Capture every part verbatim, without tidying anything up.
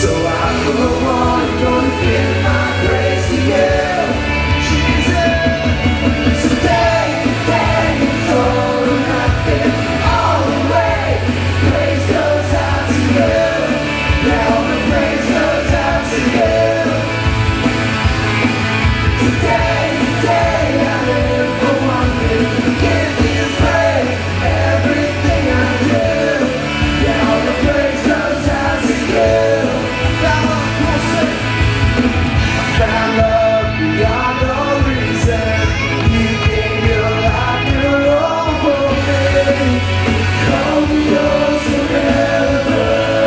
So I go on, gonna give my praise to you, Jesus. Today, today, it's all or nothing, all the way. Praise goes out to you. Yeah, all the praise goes out to you. Today, today, I live for one thing, give you praise, everything I do. Yeah, all the praise goes out to you. Found love beyond all reason. You gave your life, your all for me. Call me yours forever.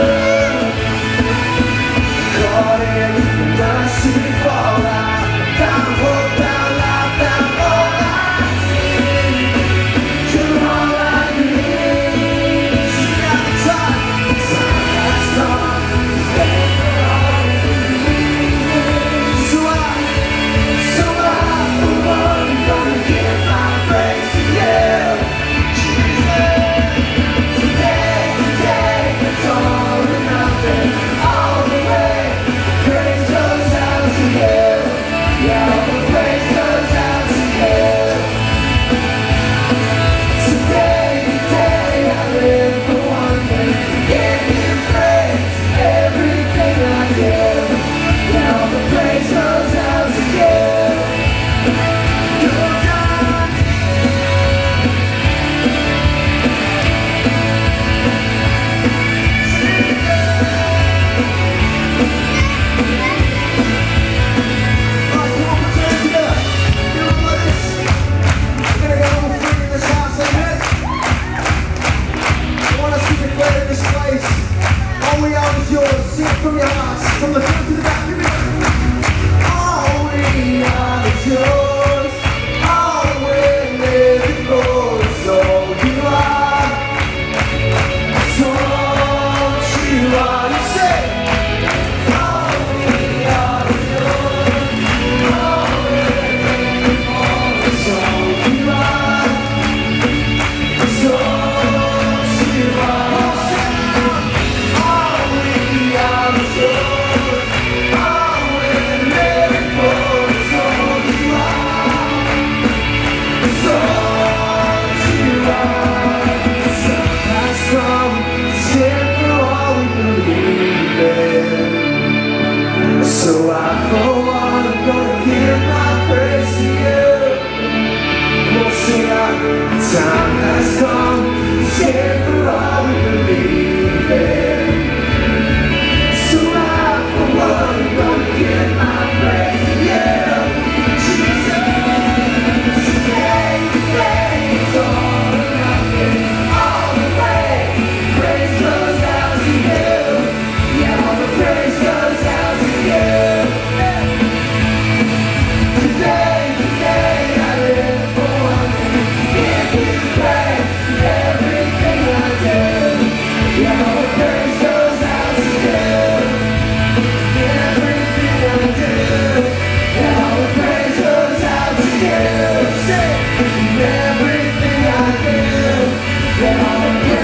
Caught in the mercy fallout. Found hope, found life, found all I need. You're all I need. See out the time, the time has come. Stay for all we need. So I, so I, for one, gonna give my praise to you, Jesus. Today, today, it's all or nothing, all the way. Praise goes out to you. Yeah, all the praise goes out to you. Today, today, I live for one thing, give you praise, everything I do. Yeah, all the praise goes out to you. You're done. Alright, come on, put your hands together. Give them like this. We're gonna get a little freak in this house, amen? I want us to declare in this place, all we are is yours. Sing it from your hearts, from the front to the back. Give me that. All we are is yours. All we're living for is all you are. It's all you are. You say, all we are is yours. All we're living for is all you are. It's all you are. All we are is yours. All we're living for is all you are. It's all you are. The sun has come, stand for all we believe in. So I, for one, am gonna give my praise to you. We'll sing out, the time has come, stand for all we believe in. So I, for one, am gonna give my praise to you, Jesus. Today, today, it's all or nothing, all the way. Praise goes out to you. Yeah, all the praise goes out to you. Today, today, I live for one thing, give you praise, everything I do. Yeah, all the praise goes out to you. Everything I do. Yeah, all the praise goes out to you. Say, everything I do. Yeah, all the praise